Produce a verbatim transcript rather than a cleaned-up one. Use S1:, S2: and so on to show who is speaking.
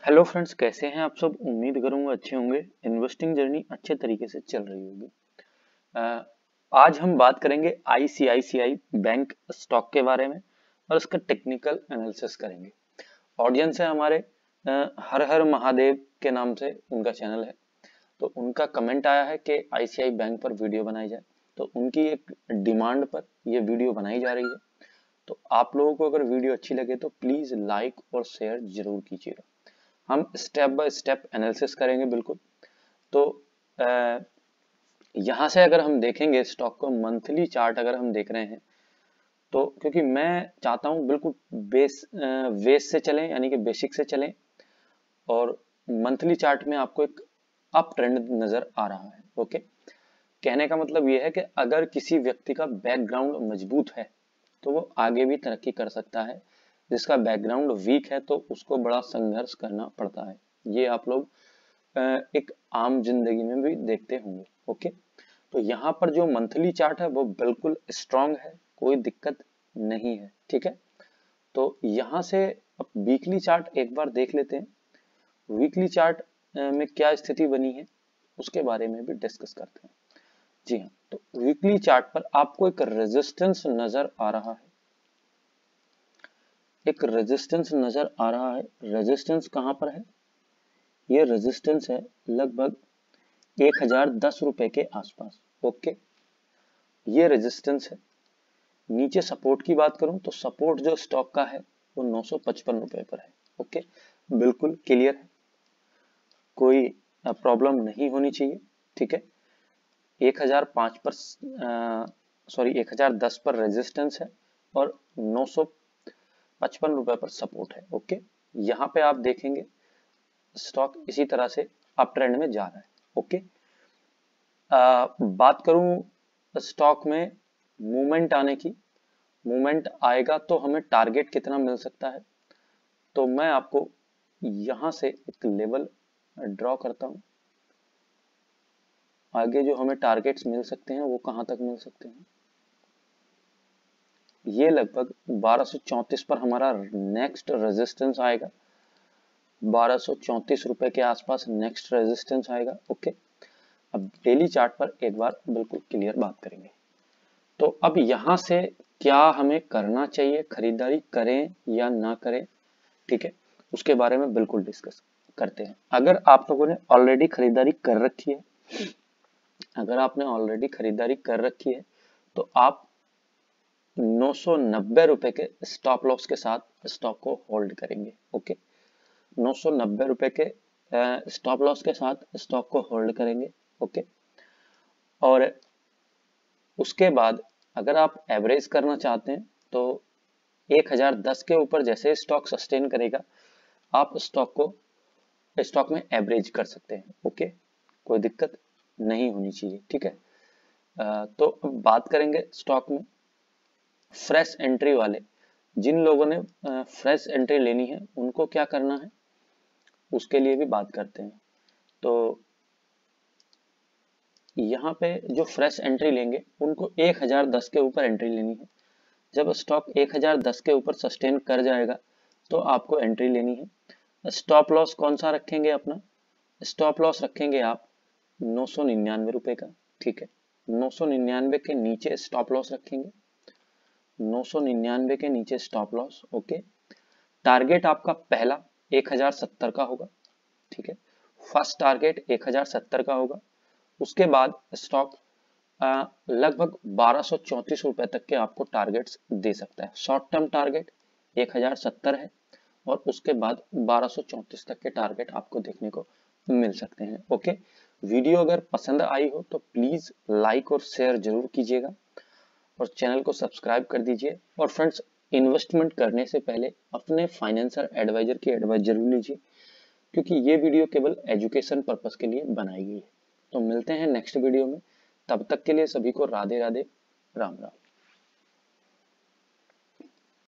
S1: Hello friends, कैसे हैं आप सब। उम्मीद करूंगा अच्छे होंगे। इन्वेस्टिंग जर्नी अच्छे तरीके से चल रही होगी। अ, आज हम बात करेंगे आईसीआईसीआई बैंक स्टॉक के बारे में और उसका टेक्निकल एनालिसिस करेंगे। ऑडियंस है हमारे अ, हर हर महादेव के नाम से उनका चैनल है, तो उनका कमेंट आया है कि आईसीआई बैंक पर वीडियो बनाई जाए, तो उनकी एक डिमांड पर यह वीडियो बनाई जा रही है। तो आप लोगों को अगर वीडियो अच्छी लगे तो प्लीज लाइक और शेयर जरूर कीजिएगा। हम स्टेप बाय स्टेप एनालिसिस करेंगे बिल्कुल। तो यहाँ से अगर हम देखेंगे स्टॉक को मंथली चार्ट अगर हम देख रहे हैं, तो क्योंकि मैं चाहता हूँ बिल्कुल बेस बेस से चलें, यानी कि बेसिक से चलें, और मंथली चार्ट में आपको एक अप ट्रेंड नजर आ रहा है। ओके, कहने का मतलब ये है कि अगर किसी व्यक्ति का बैकग्राउंड मजबूत है तो वो आगे भी तरक्की कर सकता है। जिसका बैकग्राउंड वीक है तो उसको बड़ा संघर्ष करना पड़ता है। ये आप लोग एक आम जिंदगी में भी देखते होंगे। ओके, तो यहाँ पर जो मंथली चार्ट है वो बिल्कुल स्ट्रांग है, कोई दिक्कत नहीं है। ठीक है, तो यहाँ से अब वीकली चार्ट एक बार देख लेते हैं। वीकली चार्ट में क्या स्थिति बनी है उसके बारे में भी डिस्कस करते हैं। जी हाँ, तो वीकली चार्ट पर आपको एक रेजिस्टेंस नजर आ रहा है। एक रेजिस्टेंस नजर आ रहा है। रेजिस्टेंस कहां पर है? ये रेजिस्टेंस है लगभग एक हजार दस रुपए के आसपास। ओके, ये रेजिस्टेंस है। नीचे सपोर्ट की बात करूं तो सपोर्ट जो स्टॉक का है वो नौ सौ पचपन रुपए पर है। ओके, बिल्कुल क्लियर है, कोई प्रॉब्लम नहीं होनी चाहिए। ठीक है, एक हजार पाँच पर सॉरी एक हजार दस पर रेजिस्टेंस है और नौ सौ पचपन रुपए पर सपोर्ट है। ओके, यहाँ पे आप देखेंगे स्टॉक इसी तरह से अप ट्रेंड में जा रहा है। ओके, आ, बात करूं स्टॉक में मूवमेंट आने की, मूवमेंट आएगा तो हमें टारगेट कितना मिल सकता है, तो मैं आपको यहां से एक लेवल ड्रॉ करता हूं। आगे जो हमें टारगेट्स मिल सकते हैं वो कहां तक मिल सकते हैं, ये लगभग बारह सौ चौंतीस पर हमारा नेक्स्ट रेजिस्टेंस आएगा। बारह सौ चौंतीस रुपए के आसपास नेक्स्ट रेजिस्टेंस आएगा। ओके, अब डेली चार्ट पर एक बार बिल्कुल क्लियर बात करेंगे। तो अब यहां से क्या हमें करना चाहिए, खरीदारी करें या ना करें, ठीक है, उसके बारे में बिल्कुल डिस्कस करते हैं। अगर आप लोगों ने ऑलरेडी खरीदारी कर रखी है, अगर आपने ऑलरेडी खरीदारी कर रखी है तो आप नौ सौ नब्बे रुपए के स्टॉप लॉस के साथ स्टॉक को होल्ड करेंगे। ओके, नौ सौ नब्बे रुपए के स्टॉप लॉस के साथ स्टॉक को होल्ड करेंगे। ओके, और उसके बाद अगर आप एवरेज करना चाहते हैं तो एक हजार दस के ऊपर जैसे स्टॉक सस्टेन करेगा आप स्टॉक को स्टॉक में एवरेज कर सकते हैं। ओके, कोई दिक्कत नहीं होनी चाहिए। ठीक है, आ, तो अब बात करेंगे स्टॉक में फ्रेश एंट्री वाले। जिन लोगों ने फ्रेश एंट्री लेनी है उनको क्या करना है उसके लिए भी बात करते हैं। तो यहाँ पे जो फ्रेश एंट्री लेंगे उनको एक हजार दस के ऊपर एंट्री लेनी है। जब स्टॉक एक हजार दस के ऊपर सस्टेन कर जाएगा तो आपको एंट्री लेनी है। स्टॉप लॉस कौन सा रखेंगे अपना? स्टॉप लॉस रखेंगे आप नौ सौ निन्यानवे रुपए का। ठीक है, नौ सौ निन्यानवे के नीचे स्टॉप लॉस रखेंगे, नौ सौ निन्यानवे के नीचे स्टॉप लॉस। ओके, टारगेट आपका पहला एक हजार सत्तर का होगा। ठीक है, फर्स्ट टारगेट एक हजार सत्तर का होगा। उसके बाद स्टॉक लगभग बारह सौ चौंतीस रुपए तक के आपको टारगेट्स दे सकता है। शॉर्ट टर्म टारगेट एक हजार सत्तर है और उसके बाद बारह सौ चौंतीस तक के टारगेट आपको देखने को मिल सकते हैं। ओके, वीडियो अगर पसंद आई हो तो प्लीज लाइक और शेयर जरूर कीजिएगा और चैनल को सब्सक्राइब कर दीजिए। और फ्रेंड्स, इन्वेस्टमेंट करने से पहले अपने फाइनेंशियल एडवाइजर की एडवाइस जरूर लीजिए, क्योंकि ये वीडियो केवल एजुकेशन पर्पस के लिए बनाई गई है। तो मिलते हैं नेक्स्ट वीडियो में, तब तक के लिए सभी को राधे राधे, राम राम।